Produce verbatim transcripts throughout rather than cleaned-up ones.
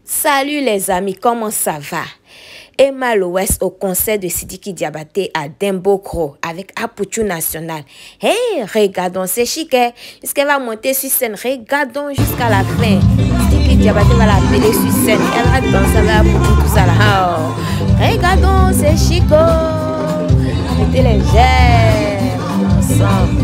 Salut les amis, comment ça va? Emma Lowes au concert de Sidiki Diabaté à Dembokro avec Apoutou National. Hey, regardons, c'est chic, hein? Puisqu'elle va monter sur scène, regardons jusqu'à la fin. Sidiki Diabaté va l'appeler sur scène. Elle va danser avec Apoutou, tout ça là. Oh. Regardons, c'est chic. Mettez les j'aime ensemble.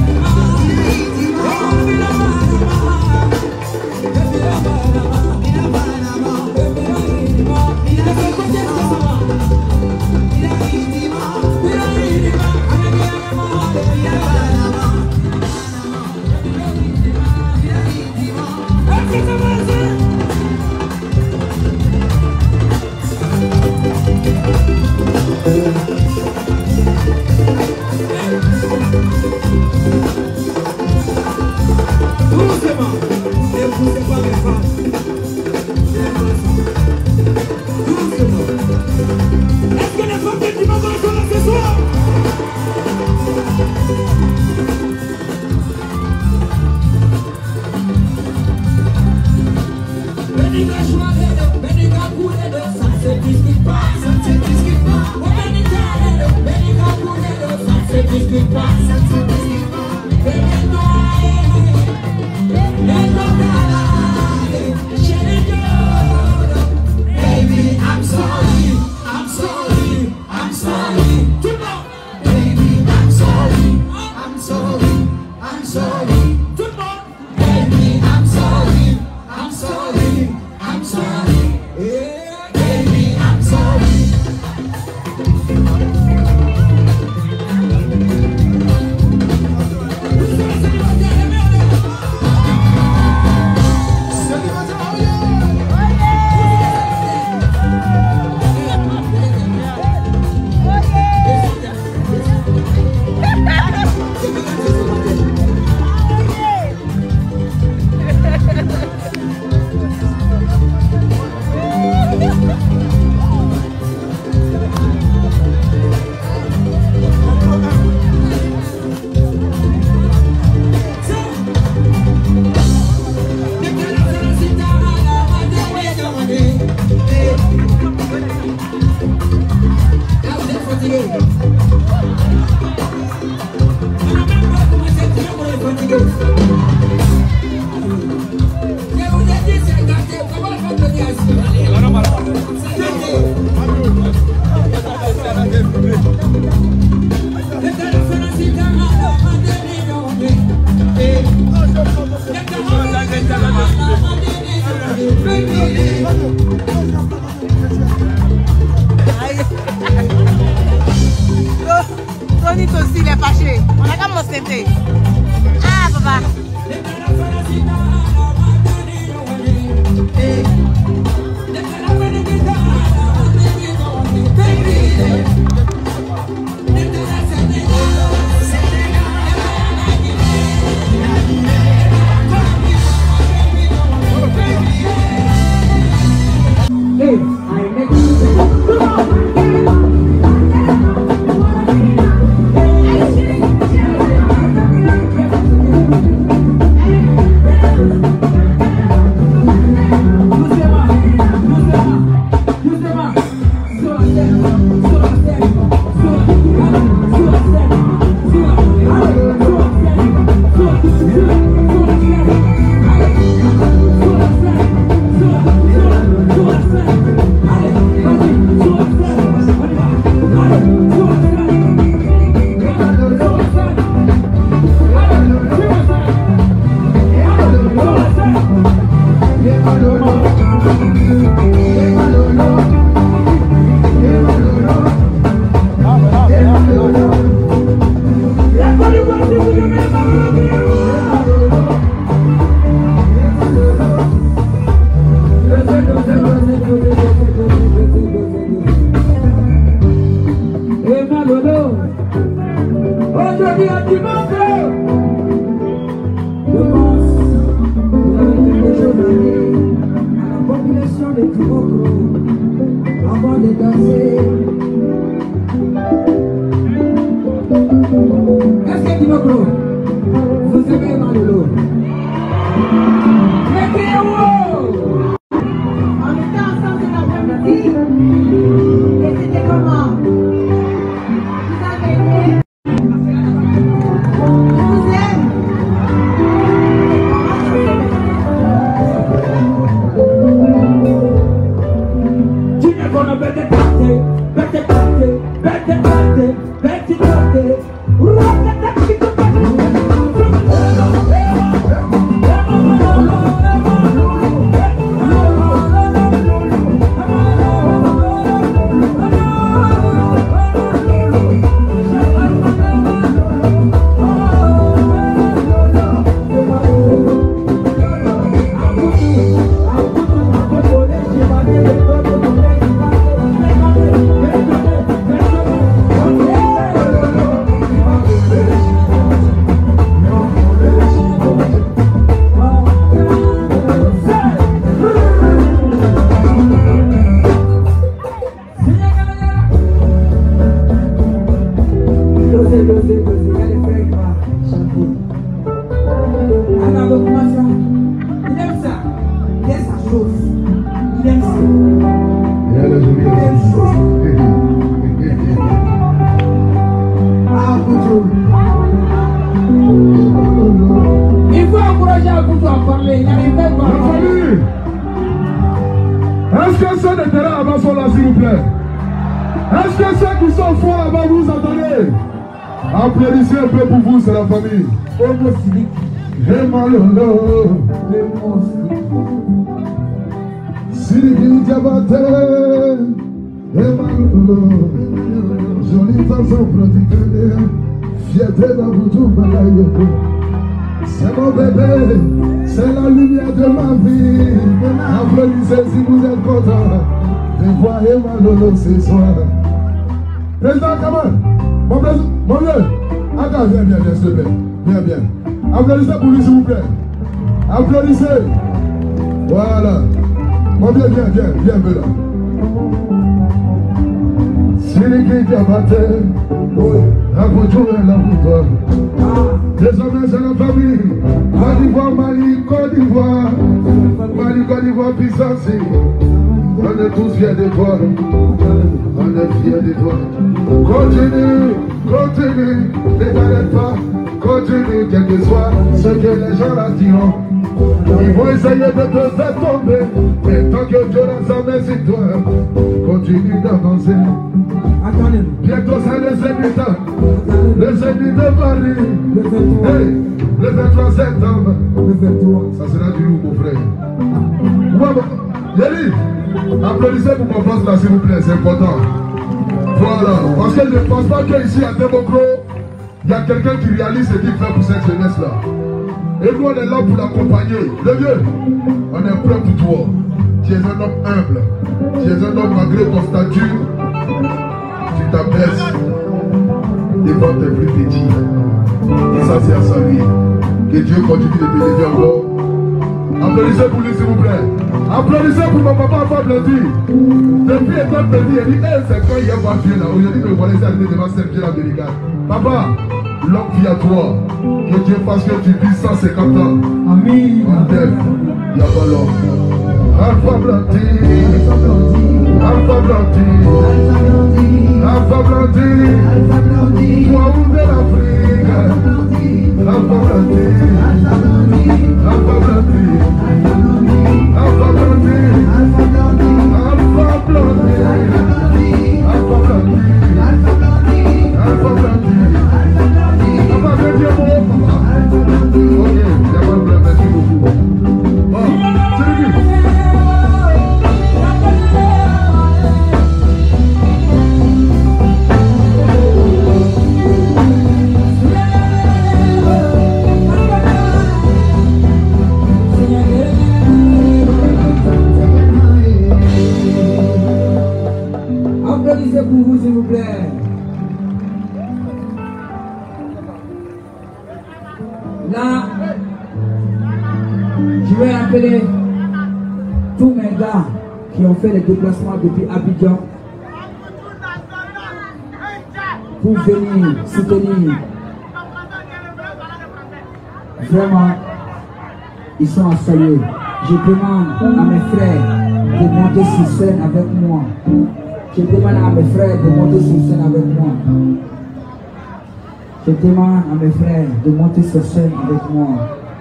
Tony aussi, il est fâché. On a qu'à m'ostenter. Ah, papa. Est-ce que tu veux vous aimez Malolo? On était ensemble. Est-ce que ceux de terrain avant sont là, s'il vous plaît? Est-ce que ceux qui sont forts avant vous entendez? Applaudissez un peu pour vous, c'est la famille. J'ai mal au dos. Sidiki Diabaté. J'ai mal au dos. Jolie façon pratiquée. Fierté dans vous tout balayer. C'est mon bébé, c'est la lumière de ma vie. Applaudissez si vous êtes contents de voir Emmanuel ce soir. Président Kamal, mon président, mon vieux, attends, viens, viens, viens, s'il te plaît. Viens, viens. Applaudissez pour lui, s'il vous plaît. Applaudissez. Voilà. Mon vieux, viens, viens, viens, viens là. Sidiki Diabaté, la voiture est la victoire. Désormais c'est la famille. Côte d'Ivoire, Mali, Côte d'Ivoire. Mali, Côte d'Ivoire, puissance. On est tous fiers de toi. On est fiers de toi. Continue, continue, ne t'arrête pas. Continue, quel que soit ce que les gens là diront. Ils vont essayer de te faire tomber. Mais tant que Dieu a sa main sur toi, continue d'avancer. Bientôt c'est le Zénith, le Zénith de Paris. Hey, le vingt-trois septembre. Ça sera du loup, mon frère. Yéli, applaudissez pour mon France là, s'il vous plaît, c'est important. Voilà, parce que je ne pense pas qu'ici à Dembocro, il y a quelqu'un qui réalise ce qu'il fait pour cette jeunesse là. Et nous on est là pour l'accompagner. Le vieux, on est prêt pour toi. Tu es un homme humble. Tu es un homme malgré ton statut. Tu t'abaisses devant tes plus petits. Et ça c'est à saluer. Que Dieu continue de te lever encore. Applaudissez pour lui s'il vous plaît. Applaudissez pour mon papa Fab Lundi. Depuis étant petit, il dit, hey, c'est quand il y a pas Dieu là. Aujourd'hui, me voilà ici arrivé devant cette Dieu américaine. Papa, longue vie à toi. Que Dieu fasse que tu vis cent cinquante ans. Amen. On t'aime. Il n'y a pas l'homme. Alpha Blandi. Alpha Blandi. Alpha Blandi. Toi où de l'Afrique. Alpha Blandi. Alpha Blandi. Alpha Blandi. Alpha Blandi. Alpha Blandi. Alpha Blandi. Alpha Blandi. Papa, viens dire mon papa. Ok, il n'y a pas de problème, merci beaucoup. Bon, c'est lui. Applaudissez pour vous, s'il vous plaît. Là, je vais appeler tous mes gars qui ont fait les déplacements depuis Abidjan pour venir soutenir. Vraiment, ils sont à saluer. Je demande à mes frères de monter sur scène avec moi. Je demande à mes frères de monter sur scène avec moi. Je demande à mes frères de monter sur scène avec moi.